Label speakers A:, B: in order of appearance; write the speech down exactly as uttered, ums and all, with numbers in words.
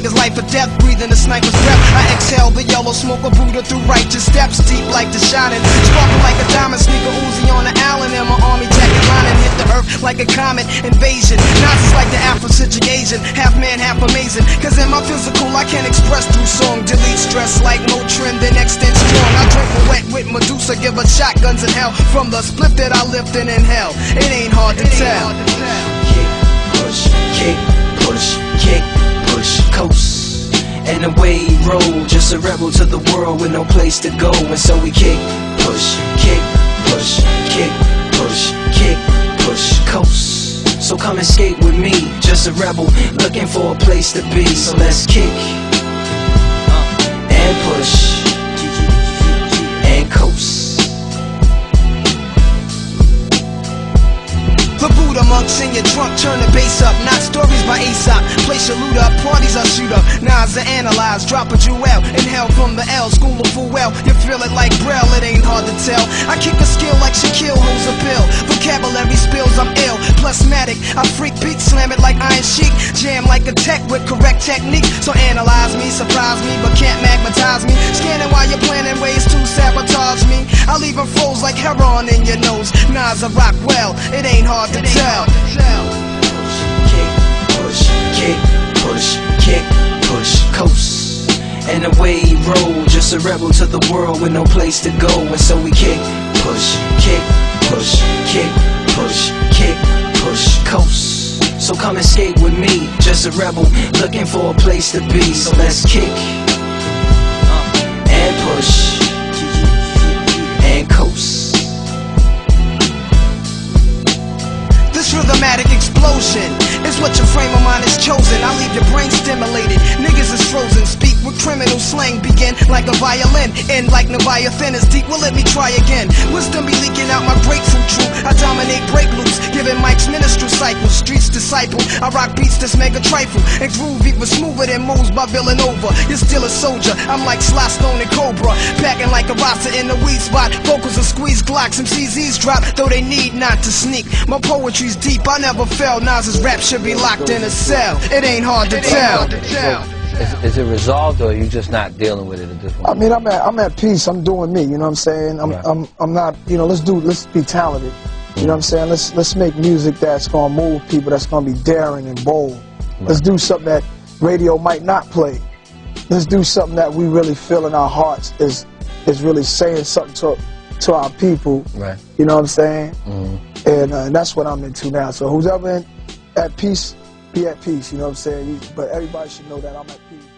A: like it's life or death, breathing the sniper's breath. I exhale the yellow smoke of Buddha through righteous steps, deep like the shining, sparkle like a diamond, sneaker Uzi on the Allen, and my army jacket lining hit the earth like a comet invasion. Nazis like the Afrocentric Asian, half man, half amazing. Cause in my physical I can express through song, delete stress like Motrin, then extend strong. I drink my wet with Medusa, give her shotguns in hell from the split that I lift and inhale. It ain't hard to tell.
B: Kick, push, kick, push, kick, push, coast. And away he rolled, just a rebel to the world with no place to go. And so we kick, push, kick, push, kick, push, kick, push, coast. So come and skate with me, just a rebel looking for a place to be. So let's kick and push and coast.
A: The Buddha monks in your trunk, turn the bass up. Not stories by Aesop. Place your loot up, parties I shoot up. Nas are analyze, drop a jewel. Inhale from the L, school of full well. You feel it like Braille, it ain't hard to tell. I kick a skill like Shaquille holds a pill. Vocabulary spills, I'm ill. Plusmatic, I freak beat, slam it like Iron Sheik. Jam like a tech with correct technique. So analyze me, surprise me, but can't magnetize me. Scanning while you're planning ways to sabotage me. I leave them froze like heroin in your nose. Nas I rock well, it ain't hard to tell.
B: Kick, push, kick, push, kick, push, coast. And away he rolled, just a rebel to the world with no place to go. And so we kick, push, kick, push, kick, push, kick, push, coast. So come and skate with me, just a rebel looking for a place to be. So let's kick and push and coast.
A: Rhythmatic explosion is what your frame of mind is chosen. I leave your brain stimulated, niggas is frozen. Speak with criminal slang, begin like a violin, end like Leviathan is deep. Well, let me try again. Wisdom be leaking out my grapefruit true. I dominate break loops, giving mics ministerial cycles. Streets disciple, I rock beats that's mega trifle, and groove even smoother than moves by Villanova. You're still a soldier, I'm like Sly Stone and Cobra, packing like a rasta in the weed spot. Vocals are squeeze Glocks, M C Zs drop, though they need not to sneak. My poetry's deep, I never fell. Nas's rap should be locked in a cell. It ain't hard to tell.
C: Is, is it resolved, or are you just not dealing with it at this point?
D: I mean, I'm at I'm at peace. I'm doing me. You know what I'm saying? I'm
C: right.
D: I'm I'm not. You know, let's do. Let's be talented. You know what I'm saying? Let's let's make music that's gonna move people. That's gonna be daring and bold. Right. Let's do something that radio might not play. Let's do something that we really feel in our hearts is is really saying something to to our people.
C: Right.
D: You know what I'm saying?
C: Mm-hmm.
D: And, uh, and that's what I'm into now. So who's ever in, at peace, be at peace. You know what I'm saying? But everybody should know that I'm at peace.